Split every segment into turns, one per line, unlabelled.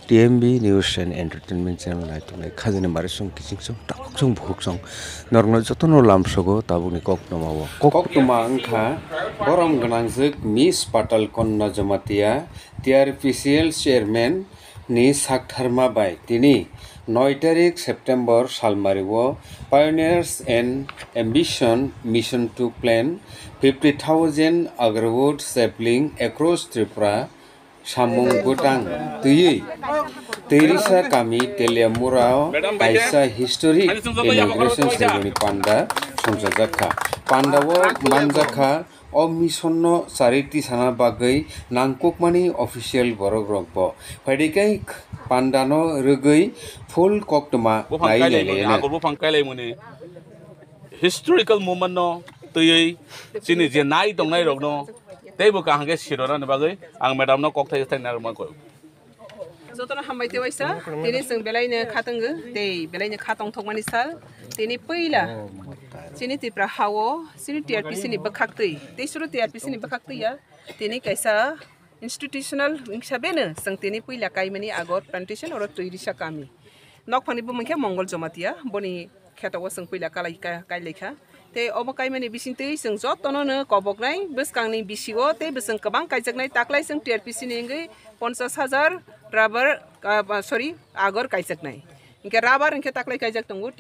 TMB News and Entertainment Channel lai tunai khajani marisung kising taksung bhuksung normal jotono lamsogo tabuni koknomawo koktoma angkha borom ganangjuk Miss Patal Kanya Jamatia TRPCL chairman ni Sakha bai tini 9 tarik September salmariwo Pioneers and Ambition Mission to Plan 50,000 agrwood sapling across Tripura Samung Gutang Tui Teresa kami Teliamurao Kaisa Historic Immigration Ceremony Panda Sonjaka Pandawo Manjaka Omisonno Sariti Sana Bagai Nangkukmani Official Borogrogbo Padikai Pandano Rugui Full Koktoma
Agar Buphangni historical moment no Tui Sini Jenai Tongai Rogno They will come get shit on the bagay, and Madame no cocktail thing.
Zotona hambai te waisa, tini sing belaina katangu, te belaina katong tongmanisal, tini puila, sini tipra hawo, sini TRPC ni bakakti, te suru TRPC ni bakakti ya, tini kaisa institutional sabena, sang tini puila kaimani agor plantation or tuirisha kami. Nok pani bumangke Mongol Jamatia, boni kata wasang puila kaileka. Te obakai mani bisinte sing jotono ne kobok nai beskang ni bisigo te besang kabang kaijak nai taklai sing TRPC ni ngai 50,000 rubber agor kaijak nai inke rubber inke taklai kaijak tongo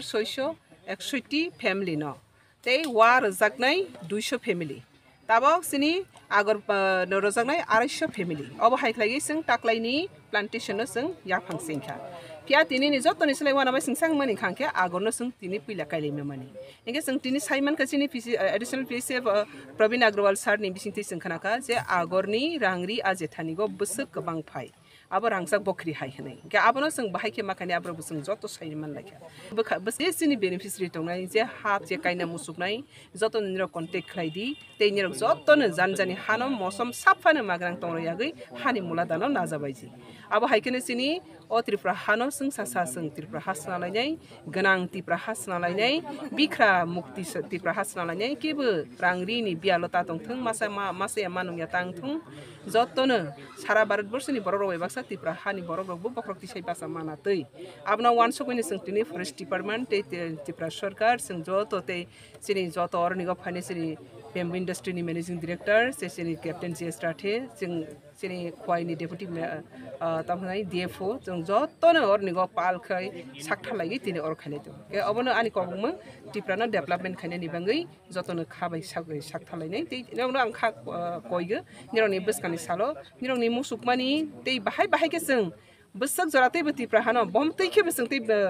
3,661 family no te war jak nai 200 family tabok sini agor no rozak nai 250 family obo haiklai sing taklai ni plantation no sing yapang singkha Pia tini ni jotto ni selai wana ba singsang mani khangke agor no sing tini pila kaile me mani inge sing tini Simon ka sini additional PC Pravin Agrawal sir ni bisingti singkhana ka je agor ni rangri ajethani go busuk kabang phai abo rangsak bokri hai hnai ke abono sing bahai ke makani abro busung jotto saiman lakha bas sini beneficiary tongnai je hat je kaina musuknai jotto niro contact khlaidi te niro jotto ne janjani hanom mosom sapfane magrang tongro yagui hani muladano najabaiji abo haikene sini o Tripura hano sing sasa sing Tripura hasna lainai ganang Tripura hasna lainai bikra mukti Tripura hasna lainai kebe rangri ni bialota tongthung masa manung ya tangthung jottono sara bharatborsh ni borok rok baksa Tripura hani borok rok bo bokrokti sai basa mana tei abna wansokoni sing tini forest department te Tripura sarkar sing joto te sini joto orni go phane sini bamboo industry ni managing director sini captain JS Rathe sini khwai ni deputy tamnai DFO jottono orni go pal khai sakha lagi tini or khale to ke abono ani kobungma Tripura development khane ni bangai jottono khabai sakha lainai te nong ang kha koige nironi beskani salo nironi musukmani te bahai ke sing besak jorate beti prahano bom tei ke besang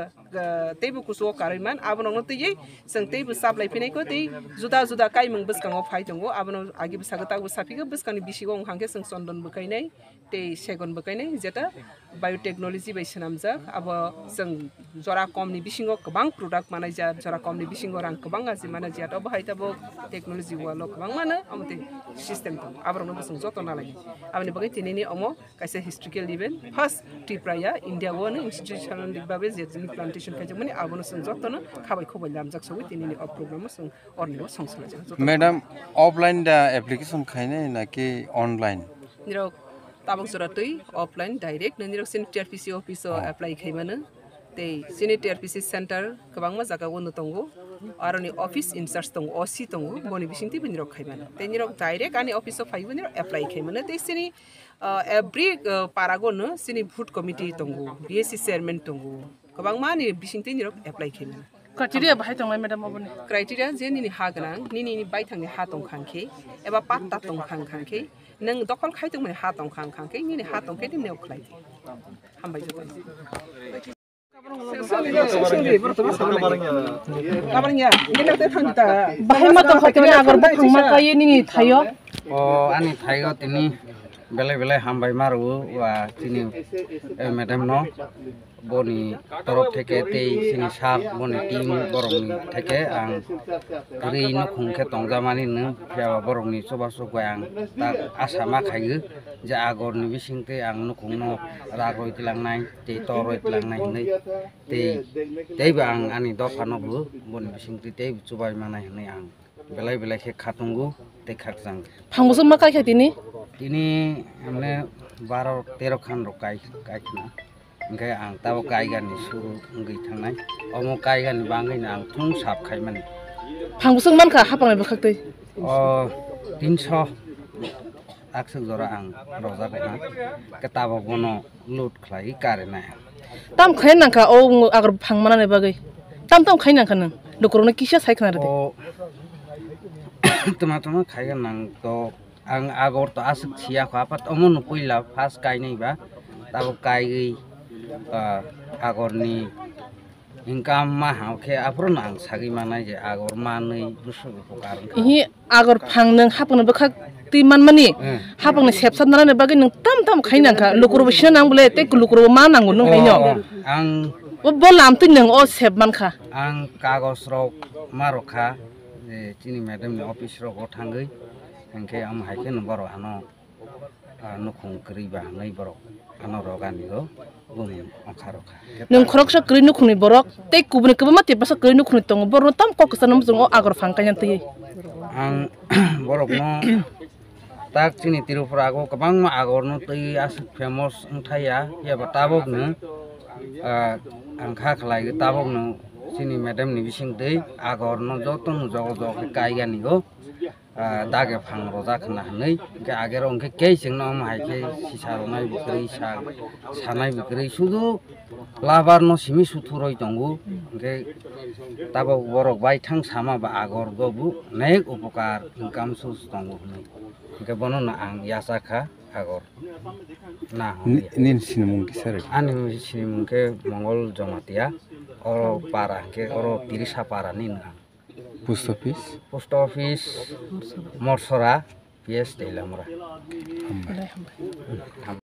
tei bu kuso kariman abono tei sing tei bu sablai pinai ko tei juda kai mung beskango phai tongo abono agi besagata bu sapiga beskani bisigo hangke sing sondon bukainai tei segon bukainai jeta biotechnology bai sanamjak abo sing jora komni bisingo kabang product manager jora komni bisingo rang kabang aji manager abo haita bo technology walo kabang mana amte system to abono besang joto nalagi abani bagai tinini omo kaisa historical event first Tripura India one institutional babe zetni plantation kajak mani abono sing jottono khabai khobai lamjak sawi tinini o program sing ornigo songsala jak
Madam offline da application khaine naki online
niro tabok joratui offline direct niro sin TRPC office apply khaimana te sin TRPC center kabangma jaga wono tongo aroni office in charge tongo OC tongo boni bisingti biniro khaimana te niro direct ani office of 5 niro apply khaimana te sini every paragon sini vote committee tongo BSC chairman tongo kabangma ni bisingti niro apply khaimana
criteria bahai tongai madam obone
criteria je ni haganang ni bai thangni ha tong khangke eba patta tong khangke nang dokol khai tong ha tong khangke ni ha tong ke ni khlai hambai jotai kabarnya ini nanti thangta
bahai matong khotena agar buphangma kai ni thayo
ani thayo tini bele hambai maru wa tini madam no boni torop theke tei sini sar boni team borong theke ang ri no khungkhe tongjamani no pya borong ni sobaso goyang ta asama khaigu ja agor ni bisingte ang no khungno ragoi tilangnai tei toroi tilangnai nei tei ba ang ani do phano bu boni bisingte tei chubai manai nei ang belai belai ke khatungu te khakjang
Phangbuso ma kai khai tini
tini amne 12-13 khan ro kai na engkai ang tabo kai gani suru ngai thangnai omo kai gani bangai na ang thung sap khai mani
Phangbuso mankha hapangai bakhaktui
o 300 aksuk jora ang roja na ketabo bono load khlai kare na
tam khai nangkha o agar phangmana ne bagai tam khai nangkha nang dokorona kisa saikna rate
o tuma khai nang to ang agor to asuk chia kha pat omon puila fast kai nei ba tabo kai agor ni income ma hauke apron ang sagi manai je agor manai busu pokar
hi agar phangnang hapangna bakhak ti manmani hapangna sepsatna ne bagai nang tam khai nangkha lukuru bishna nang bole te lukuru ma nangu nang haino
ang
o bolam tin nang o sep mankha
ang kagos rok marokha je chini madam ni office rok o thangai engke am haike nombor ano nukhung kri ba nai borok ano rogani go bumi akharokha
nang khoroksa kri nukhuni borok te kubni kubama te pasa kri nukhuni tong borno tam koksanam jong o agar phangkanya ti
ang borok no tak chini tirupura go kabang ma agor no tei as famous thaya ya batabok no ang kha khlai tabok no chini madam ni bising tei agor no joton jogo kai gani go dage phang roja khna nei ke agero ke kei singno mai ke sisaro nai bukri sa sanai bukri sudu labar no simi suthuroi tongu ke tabo borok bai thang sama ba agor gobu nek upokar income sus tongu nei ke bono na ang yasa kha agor na
nin sinamung kisar
ani sinimung ke mongol jamatia oro para ke oro pirisa para ni na
post office
morsora yes telamura